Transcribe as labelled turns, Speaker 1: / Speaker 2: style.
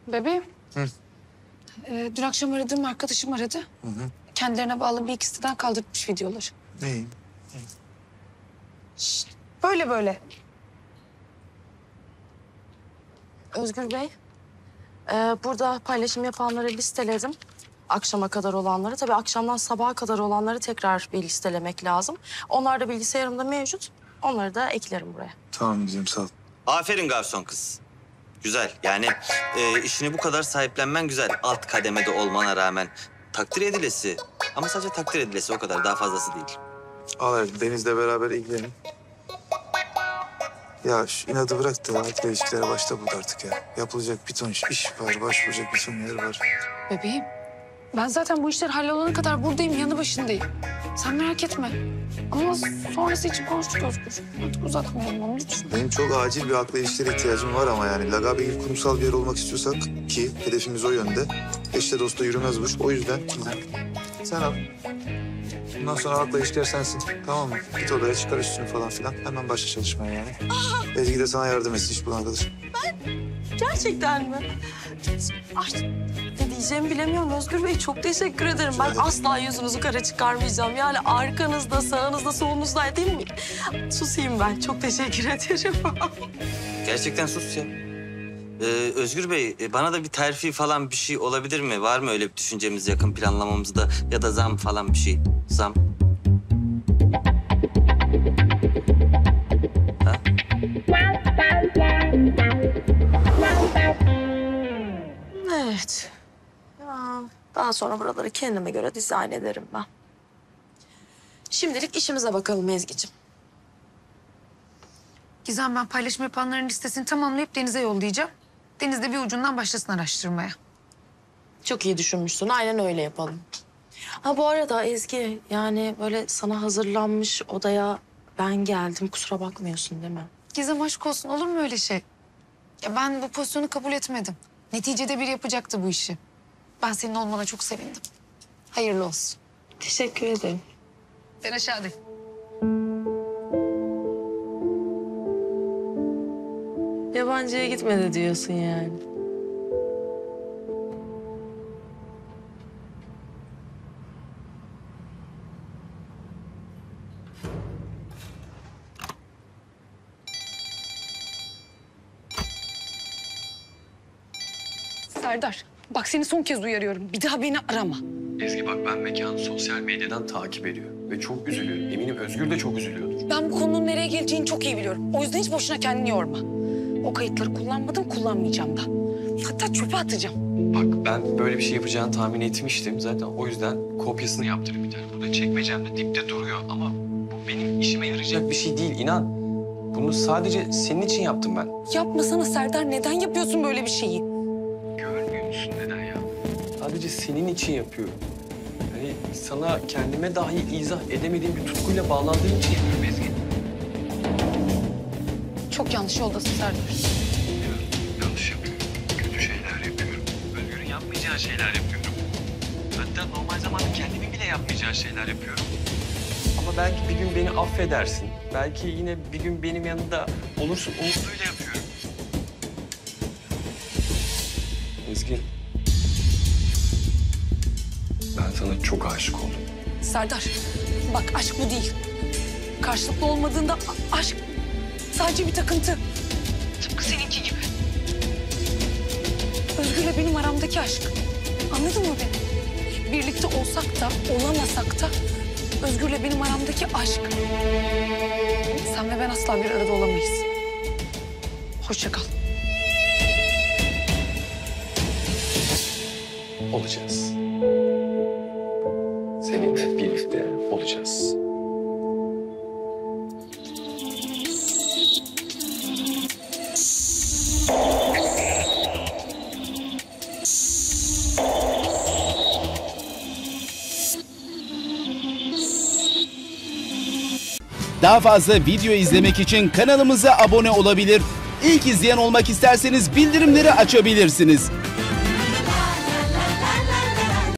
Speaker 1: Bebeğim.
Speaker 2: Hı.
Speaker 1: Dün akşam aradığım arkadaşım aradı.
Speaker 2: Hı hı.
Speaker 1: Kendilerine bağlı bir iki siteden kaldırmış videoları.
Speaker 2: İyi.
Speaker 1: Böyle böyle.
Speaker 3: Özgür Bey, burada paylaşım yapanları listeledim. Akşama kadar olanları. Tabii akşamdan sabaha kadar olanları tekrar bir listelemek lazım. Onlar da bilgisayarımda mevcut. Onları da eklerim buraya.
Speaker 2: Tamam güzelim, sağ ol.
Speaker 4: Aferin garson kız. Güzel. Yani işini bu kadar sahiplenmen güzel. Alt kademede olmana rağmen takdir edilesi. Ama sadece takdir edilesi, o kadar. Daha fazlası değil.
Speaker 2: Al Deniz'le beraber ilgilenin. Ya şu inadı bırak da hayatla ilişkilere başla burada artık ya. Yapılacak bir ton iş var, başvuracak bir ton yer var.
Speaker 1: Bebeğim. Ben zaten bu işler hallolana kadar buradayım, yanı başındayım. Sen merak etme. Ama sonrası için konuştuk Özgür. Artık uzatmayalım onu lütfen.
Speaker 2: Benim çok acil bir akla ilişkilere ihtiyacım var ama yani Lagabe gibi kurumsal bir yer olmak istiyorsak ki hedefimiz o yönde. Eşle dostla yürümez bu iş. O yüzden sen al. Bundan sonra akla ilişkiler sensin. Tamam mı? Git odaya çıkar üstünü falan filan. Hemen başla çalışmaya yani. Ezgi de sana yardım etsin iş bulana kadar.
Speaker 3: Gerçekten mi? Ay, ne diyeceğimi bilemiyorum Özgür Bey. Çok teşekkür ederim. Ben asla yüzünüzü kara çıkarmayacağım. Yani arkanızda, sağınızda, solunuzda değil mi? Susayım ben. Çok teşekkür ederim.
Speaker 4: Gerçekten sus ya. Özgür Bey, bana da bir terfi falan bir şey olabilir mi? Var mı öyle bir düşüncemiz yakın planlamamızda? Ya da zam falan bir şey? Zam. Ha?
Speaker 3: Evet. Ya, daha sonra buraları kendime göre dizayn ederim ben. Şimdilik işimize bakalım Ezgi'ciğim.
Speaker 1: Gizem, ben paylaşım yapanların listesini tamamlayıp Deniz'e yollayacağım. Deniz de bir ucundan başlasın araştırmaya.
Speaker 3: Çok iyi düşünmüşsün. Aynen öyle yapalım. Ha bu arada Ezgi, yani böyle sana hazırlanmış odaya ben geldim. Kusura bakmıyorsun değil mi?
Speaker 1: Gizem, aşk olsun, olur mu öyle şey? Ya ben bu pozisyonu kabul etmedim. Neticede biri yapacaktı bu işi. Ben senin olmana çok sevindim. Hayırlı olsun.
Speaker 3: Teşekkür ederim.
Speaker 1: Ben aşağıdayım.
Speaker 3: Yabancıya gitmedi diyorsun yani.
Speaker 1: Serdar, bak seni son kez uyarıyorum. Bir daha beni arama.
Speaker 5: Ezgi bak, ben mekanı sosyal medyadan takip ediyor ve çok üzülüyor. Eminim Özgür de çok üzülüyordur.
Speaker 1: Ben bu konunun nereye geleceğini çok iyi biliyorum. O yüzden hiç boşuna kendini yorma. O kayıtları kullanmadım, kullanmayacağım da. Hatta çöpe atacağım.
Speaker 5: Bak ben böyle bir şey yapacağını tahmin etmiştim. Zaten o yüzden kopyasını yaptırıp bir tane burada çekmecemde dipte duruyor. Ama bu benim işime yarayacak bir şey değil, inan. Bunu sadece senin için yaptım ben.
Speaker 1: Yapmasana Serdar, neden yapıyorsun böyle bir şeyi?
Speaker 5: Görmüyor musun neden ya? Sadece senin için yapıyorum. Hani sana kendime dahi izah edemediğim bir tutkuyla bağlandığım için yapıyorum Ezgi.
Speaker 1: Çok yanlış yoldasın Serdar.
Speaker 5: Yanlış yapıyorum. Kötü şeyler yapıyorum. Özgür'ün yapmayacağı şeyler yapıyorum. Hatta normal zamanda kendimin bile yapmayacağı şeyler yapıyorum. Ama belki bir gün beni affedersin. Belki yine bir gün benim yanında olursun. Umuduyla yapıyorum. Ezgi. Ben sana çok aşık oldum.
Speaker 1: Serdar, bak aşk bu değil. Karşılıklı olmadığında aşk sadece bir takıntı. Tıpkı seninki gibi. Özgür'le benim aramdaki aşk. Anladın mı beni? Birlikte olsak da, olamasak da Özgür'le benim aramdaki aşk. Sen ve ben asla bir arada olamayız. Hoşça kal.
Speaker 5: Olacağız. Seninle birlikte olacağız.
Speaker 6: Daha fazla video izlemek için kanalımıza abone olabilir. İlk izleyen olmak isterseniz bildirimleri açabilirsiniz.